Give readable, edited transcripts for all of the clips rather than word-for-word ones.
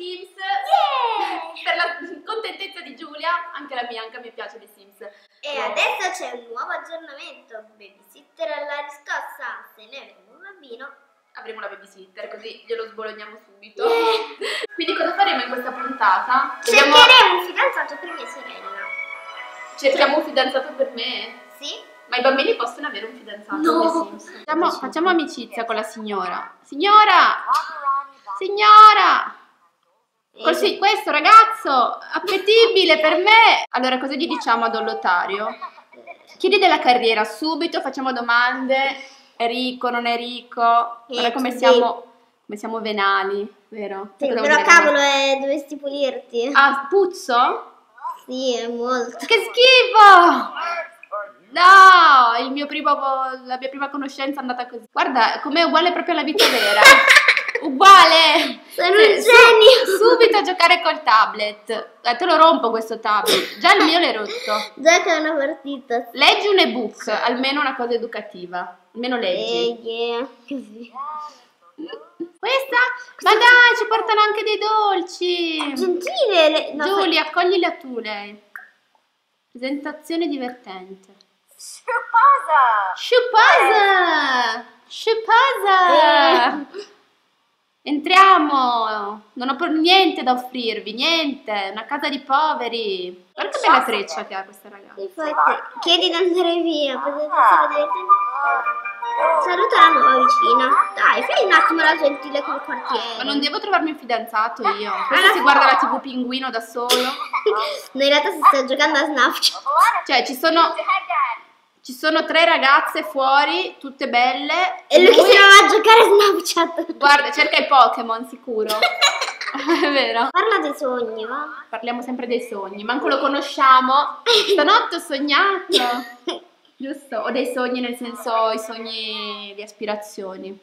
Sims. Yeah! Per la contentezza di Giulia, anche la mia, anche a me piace The Sims. E adesso c'è un nuovo aggiornamento. Babysitter alla riscossa. Se ne avete un bambino, avremo la babysitter, così glielo sbologniamo subito. Quindi cosa faremo in questa puntata? cercheremo un fidanzato per mia sorella. Cerchiamo un fidanzato per me? Sì? Ma i bambini possono avere un fidanzato? No. Facciamo amicizia con la signora. Signora! Signora! Così, questo ragazzo appetibile per me. Allora, cosa gli diciamo ad Ollotario? Chiedi della carriera subito, facciamo domande. È ricco, non è ricco? Guarda come siamo venali, vero? Sì, però cavolo, dovresti pulirti. Ah, puzzo? Sì, è molto. Che schifo! No, la mia prima conoscenza è andata così. Guarda, com'è uguale proprio alla vita vera. Uguale! Sono un genio! Subito a giocare col tablet. Te lo rompo questo tablet. Già il mio l'hai rotto. Già che è una partita. Leggi un ebook, almeno una cosa educativa. Almeno leggi. Così. Questa? Ma dai, ci portano anche dei dolci. Gentile. No, Giulia, accoglila tu lei. Presentazione divertente. Sciuposa! Sciuposa! Entriamo! Non ho niente da offrirvi, niente! Una casa di poveri! Guarda che bella treccia che ha questa ragazza! Infatti, chiedi di andare via, presentazione divertente. Saluta la nuova vicina. Dai, fai un attimo la gentile col quartiere. Ma non devo trovarmi un fidanzato io. Questo si guarda la TV Pinguino da solo. No, in realtà si sta giocando a Snapchat. Cioè, ci sono 3 ragazze fuori, tutte belle. E lui che se ne va a giocare a Snapchat. Guarda, cerca i Pokémon, sicuro. È vero. Parla dei sogni, va? Parliamo sempre dei sogni, manco lo conosciamo. Stanotte ho sognato. Giusto? O dei sogni nel senso i sogni di aspirazioni.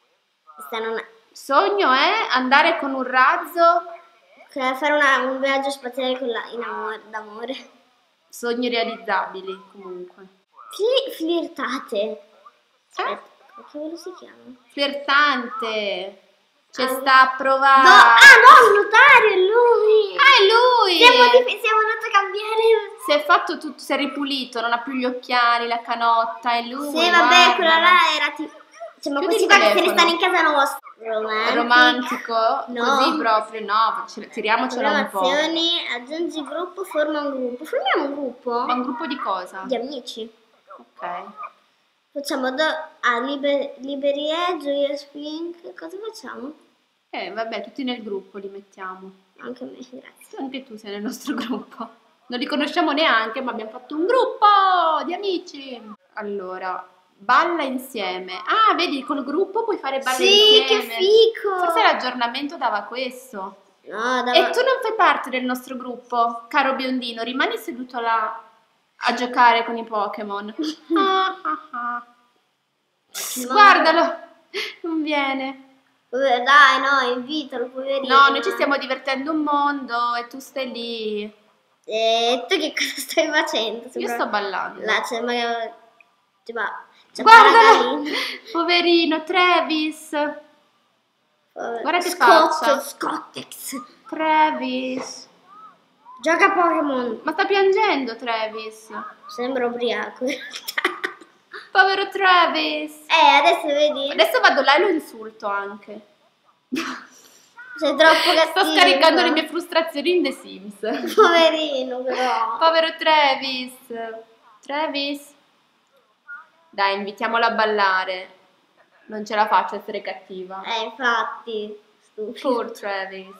Sogno è andare con un razzo. Fare un viaggio spaziale con d'amore. Sogni realizzabili, comunque. Flirtate. Aspetta, come si chiama? Flirtante. C'è sta a provare. No, il notario, è lui. Ah, è lui. Siamo andati a cambiare. Si è fatto tutto, si è ripulito, non ha più gli occhiali, la canotta, è lui. Sì, vabbè, quella là era tipo. Cioè, ma questi qua che se ne stanno in casa nostra. Romantico? No. Così proprio, no, tiriamocela un po'. Aggiungi gruppo, forma un gruppo. Formiamo un gruppo? Ma un gruppo di cosa? Di amici. Ok. Facciamo Liberie, Joyous Pink. Cosa facciamo? Vabbè, tutti nel gruppo li mettiamo. Anche me, grazie. Anche tu sei nel nostro gruppo. Non li conosciamo neanche, ma abbiamo fatto un gruppo di amici. Allora, balla insieme. Ah, vedi, col gruppo puoi fare balli insieme. Sì, che fico! Forse l'aggiornamento dava questo. No, E tu non fai parte del nostro gruppo, caro biondino. Rimani seduto là a giocare con i Pokémon. Guardalo, non viene. Dai, no, invitalo, poverino. No, noi ci stiamo divertendo un mondo e tu stai lì. E tu che cosa stai facendo? Io sto ballando. Là c'è magari. Guardalo, poverino Travis. Guarda che faccia. Scottex. Travis. Gioca a Pokémon. Ma sta piangendo Travis. Sembra ubriaco in realtà. Povero Travis. Adesso vedi. Adesso vado là e lo insulto anche. Sei troppo cattivo. Sto scaricando le mie frustrazioni in The Sims. Poverino però. Povero Travis. Travis. Dai, invitiamolo a ballare. Non ce la faccio a essere cattiva. Infatti. Stupido. Poor Travis.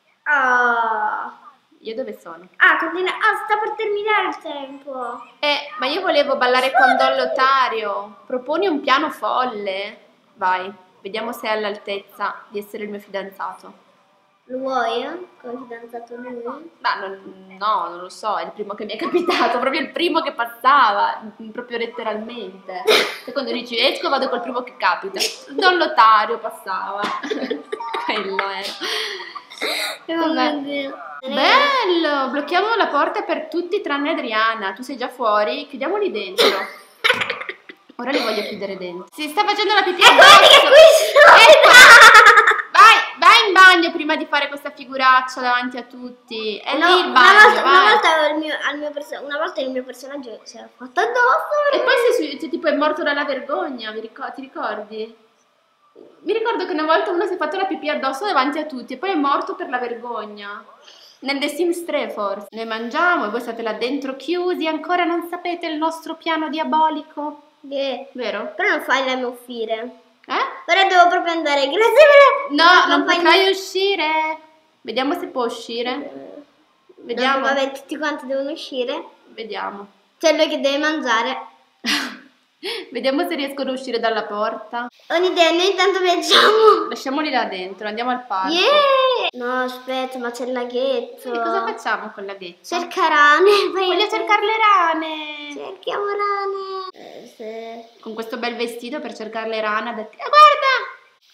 Io dove sono? Continua. Sta per terminare il tempo. Ma io volevo ballare con Don Lotario. Proponi un piano folle? Vai, vediamo se è all'altezza di essere il mio fidanzato. Lo vuoi? Come fidanzato lui? Ma no, non lo so, è il primo che mi è capitato, proprio il primo che passava, proprio letteralmente. E quando dici esco vado col primo che capita. Don Lotario passava. Quello era. E vabbè. Bello! Blocchiamo la porta per tutti tranne Adriana. Tu sei già fuori? Chiudiamoli dentro. Ora li voglio chiudere dentro. Si sta facendo la pipì. Guarda che qui sono! Vai in bagno prima di fare questa figura. figuraccia davanti a tutti. È No, lì il bagno, vai. una volta il mio personaggio si era fatto addosso. E poi sei tipo è morto dalla vergogna, ti ricordi? Mi ricordo che una volta uno si è fatto la pipì addosso davanti a tutti e poi è morto per la vergogna. Nel The Sims 3 forse. Ne mangiamo e voi state là dentro chiusi, ancora non sapete il nostro piano diabolico? Vero? Però non farmi uscire. Eh? Ora devo proprio andare. Grazie per No, non potrai uscire. Vediamo se può uscire. Vediamo. Vabbè, tutti quanti devono uscire. Vediamo. C'è lui che deve mangiare. Vediamo se riescono a uscire dalla porta. Ho un'idea, noi intanto viaggiamo. Lasciamoli là dentro, andiamo al parco. Yeah! No, aspetta, ma c'è il laghetto. E cosa facciamo con la laghetto? Cerca rane. Voglio cercare le rane. Cerchiamo rane. Sì. Con questo bel vestito per cercare le rane ha detto, guarda!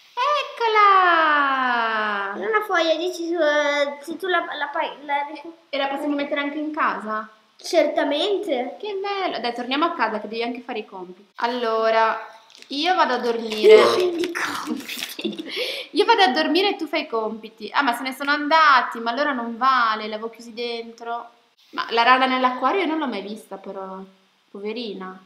Eccola! Non una foglia, dici se tu la E la possiamo mettere anche in casa? Certamente. Che bello! Dai, torniamo a casa che devi anche fare i compiti. Allora, io vado a dormire. I compiti. Io vado a dormire e tu fai i compiti. Ah, ma se ne sono andati, ma allora non vale, l'avevo chiusi dentro. Ma la rana nell'acquario io non l'ho mai vista però, poverina.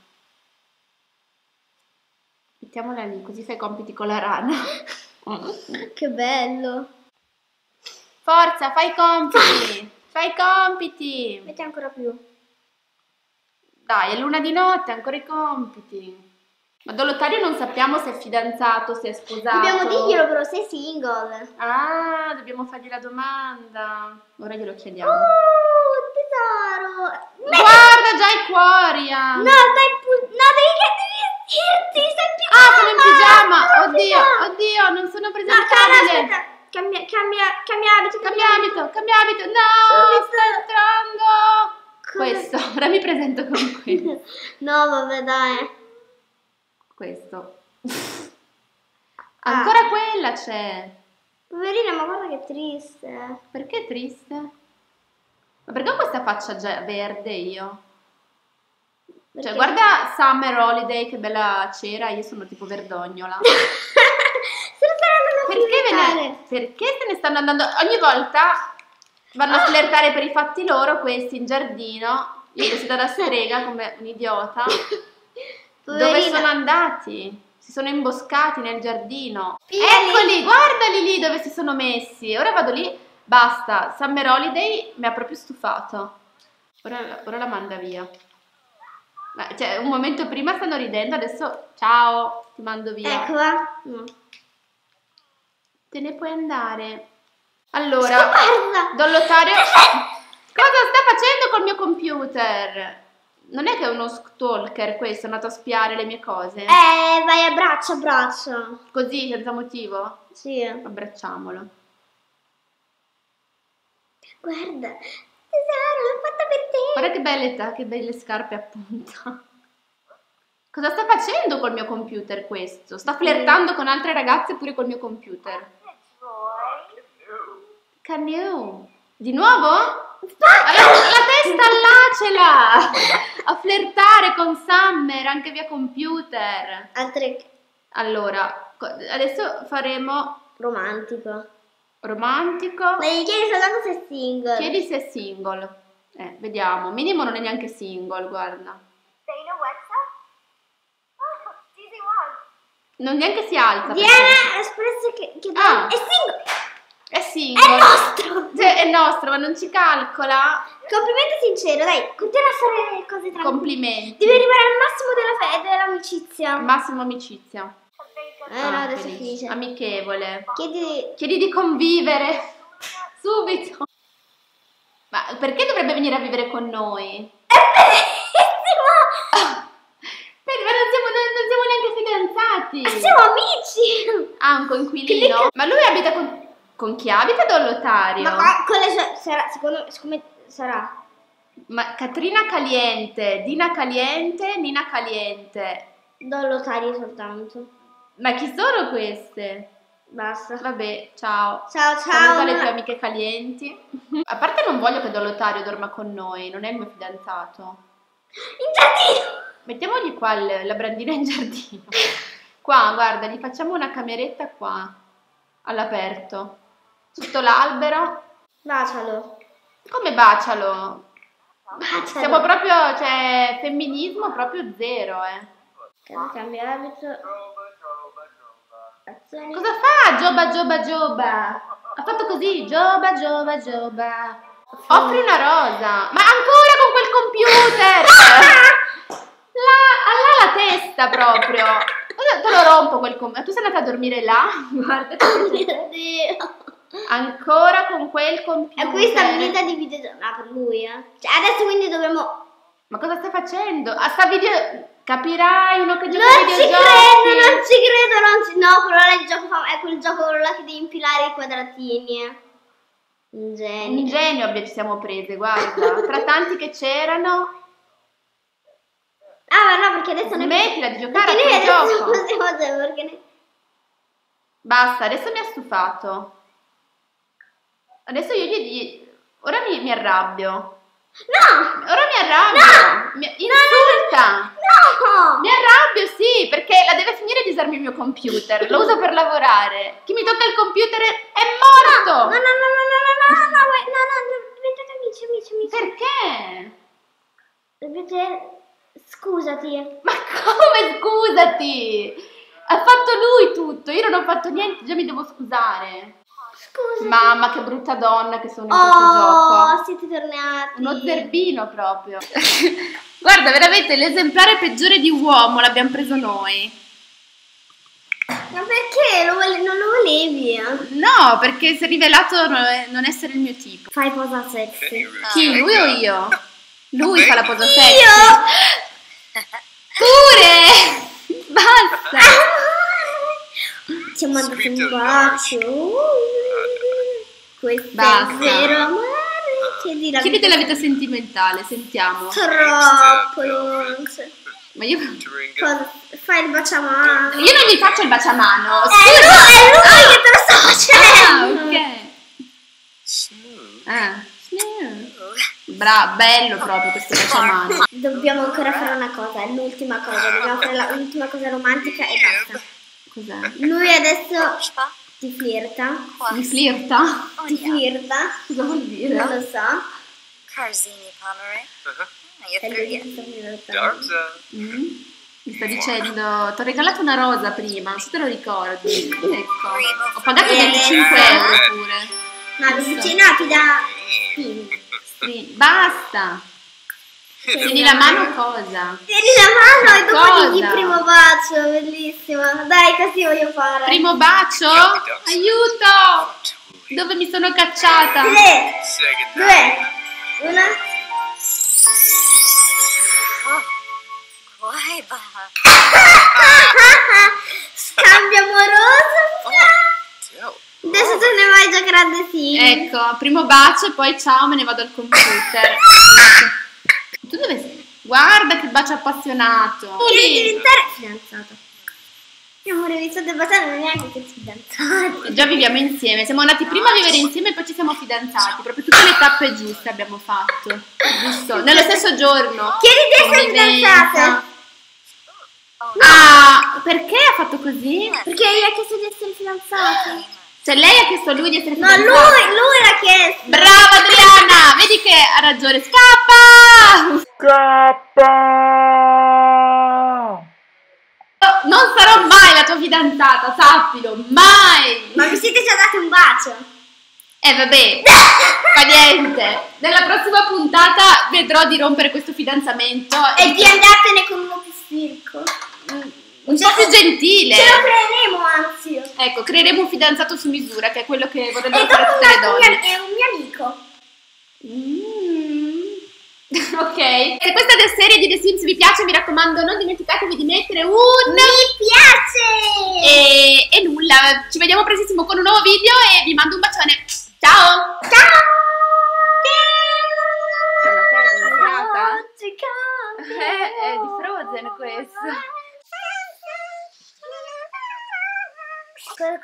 Mettiamola lì, così fai i compiti con la rana. Che bello. Forza, fai i compiti! Fai i compiti! Metti ancora più. Dai, è l'una di notte, ancora i compiti. Ma Dolotario non sappiamo se è fidanzato, se è sposato. Dobbiamo dirglielo però, sei single. Ah, dobbiamo fargli la domanda. Ora glielo chiediamo. Tesoro. Guarda già i cuori. No, dai, devi vestirti, sei in pigiama. Ah, sono in pigiama. Oddio, oddio, non sono presentabile. No, aspetta. Cambia abito. Cambia abito. No, sta entrando. Questo, ora mi presento con questo. No, vabbè, dai. Questo. Ancora quella c'è. Poverina, ma guarda che triste. Perché è triste? Ma perché ho questa faccia già verde io? Perché? Cioè, guarda Summer Holiday, che bella cera, io sono tipo verdognola. Perché se ne stanno andando? Ogni volta vanno a flirtare per i fatti loro, questi in giardino. Io vestita da strega come un idiota. Poverina. Dove sono andati? Si sono imboscati nel giardino. Via Eccoli, guardali lì dove si sono messi. Ora vado lì, basta. Summer Holiday mi ha proprio stufato. Ora la manda via. Cioè, un momento prima stanno ridendo, adesso ciao, ti mando via. Ecco, va. No. Te ne puoi andare. Allora, Guarda. Dolotario, cosa sta facendo col mio computer? Non è che è uno stalker questo, è andato a spiare le mie cose? Vai a braccio. Così, senza motivo? Sì. Abbracciamolo. Guarda, tesoro, l'ho fatta per te. Guarda che belle scarpe a punta. Cosa sta facendo col mio computer questo? Sta flirtando con altre ragazze pure col mio computer. Canoe. Di nuovo? La testa là ce l'ha! A flirtare con Summer anche via computer. Allora, adesso faremo Romantico. romantico. Ma gli chiedi soltanto se è single. Chiedi se è single. Vediamo. Minimo non è neanche single, guarda. Non neanche si alza. Diana ha espresso che è single. È single. È nostro. Cioè, è nostro, ma non ci calcola. Complimento sincero, dai, continua a fare cose tranquille. Complimenti. Devi arrivare al massimo dell'amicizia. Massimo amicizia. No, adesso finisce. Amichevole. Chiedi Chiedi di convivere. Subito. Ma perché dovrebbe venire a vivere con noi? Ma non siamo neanche fidanzati. Siamo amici. Ah, un coinquilino? Ma lui abita con chi abita Dolotario? Ma con le sue siccome sarà. Ma Catrina Caliente, Dina Caliente, Nina Caliente. Dolotario soltanto. Ma chi sono queste? Basta. Vabbè, ciao. Ciao. Saluta le tue amiche calienti. A parte non voglio che Dolotario dorma con noi, non è il mio fidanzato. In giardino. Mettiamogli qua la brandina in giardino. Qua, guarda, gli facciamo una cameretta qua, all'aperto, sotto l'albero. Bacialo. Come bacialo? Bacialo. Siamo proprio, cioè, femminismo proprio zero, Cambia abito. Azioni. Cosa fa? Gioba, gioba, gioba. Ha fatto così, gioba, gioba, gioba. Offri una rosa. Ma ancora con quel computer! Ha la testa proprio. Te lo rompo quel computer. Tu sei andata a dormire là? Guarda. Oh mio Dio. Ancora con quel computer. E questa unità di videogioco. Ah, per lui, Cioè, adesso quindi dovremmo... Ma cosa stai facendo? Ah, sta video... Capirai uno che gioca Non ai ci videogiochi. credo, non ci credo, non ci... No, però è il gioco è quel gioco là che devi impilare i quadratini. Un genio. Un genio ci siamo prese, guarda. Tra tanti che c'erano. Ah, ma no, perché adesso Smettila di giocare a perché quel noi adesso gioco. non possiamo giocare, perché ne... Basta, adesso mi ha stufato. Adesso io gli... Ora mi arrabbio. No! Ora mi arrabbio. Insulta. No! Mi arrabbio, sì, perché la deve finire di usarmi il mio computer. Lo uso per lavorare. Chi mi tocca il computer è morto. No, diventate amici. Perché? Scusati. Ma come scusati? Ha fatto lui tutto, io non ho fatto niente, già mi devo scusare. Scusati. Mamma, che brutta donna che sono in questo gioco. Siete tornati. Uno zerbino proprio. Guarda, veramente l'esemplare peggiore di uomo l'abbiamo preso noi. Ma perché? Non lo volevi? No, perché si è rivelato non essere il mio tipo. Fai posa sexy. Chi? Lui o io? Lui fa la posa sexy. Io? Pure! Basta! Ci ho mandato un bacio. Questo Basta. è vero amore. Chiediti la vita sentimentale, sentiamo. Troppo dolce. Ma io... Cosa? Fai il baciamano. Io non mi faccio il baciamano. È lui che te lo sta facendo. Smooth. Bello proprio questo baciamano. Dobbiamo ancora fare una cosa, è l'ultima cosa. Dobbiamo fare l'ultima cosa romantica e basta. Cos'è? Lui adesso ti flirta. Mi flirta? Ti flirta. Cosa vuol dire? Non lo so. Carzini Pomeray. È lui che ti sta flirtando. Mi sta dicendo, ti ho regalato una rosa prima, se te lo ricordi. Ecco. Ho pagato 25 euro pure. No, ti dà... Sì, basta. Tieni la mano cosa? Tieni la mano e dopo Cosa? digli il primo bacio, bellissimo. Dai, così voglio fare. Primo bacio? Aiuto! Dove mi sono cacciata? 3, 2, 1. Scambio amoroso. Adesso te ne vai già grande, sì. Ecco, primo bacio e poi ciao, me ne vado al computer. Tu dove sei? Guarda che bacio appassionato. Devi diventare fidanzato. Mio amore, vi state baciando, non neanche che fidanzati. Già viviamo insieme, siamo andati prima a vivere insieme e poi ci siamo fidanzati. Proprio tutte le tappe giuste abbiamo fatto. Giusto? Nello stesso giorno. Chiedi di essere fidanzate. Ah, perché ha fatto così? Perché io ho chiesto di essere fidanzati. Cioè lei ha chiesto a lui di essere No, fidanzato? lui l'ha chiesto. Brava Adriana, vedi che ha ragione. Scappa! Non sarò mai la tua fidanzata, sappilo, mai! Ma vi siete già dati un bacio? Vabbè, fa niente. Nella prossima puntata vedrò di rompere questo fidanzamento E di andartene con uno più spirco. un po' più gentile. Ce lo creeremo, anzi. Ecco, creeremo un fidanzato su misura, che è quello che E vorrebbero dopo fare tutte le donne. è un mio amico. Ok, se questa serie di The Sims vi piace, mi raccomando, non dimenticatevi di mettere un Mi piace! e nulla, ci vediamo prestissimo con un nuovo video e vi mando un bacione. Ciao! Ciao!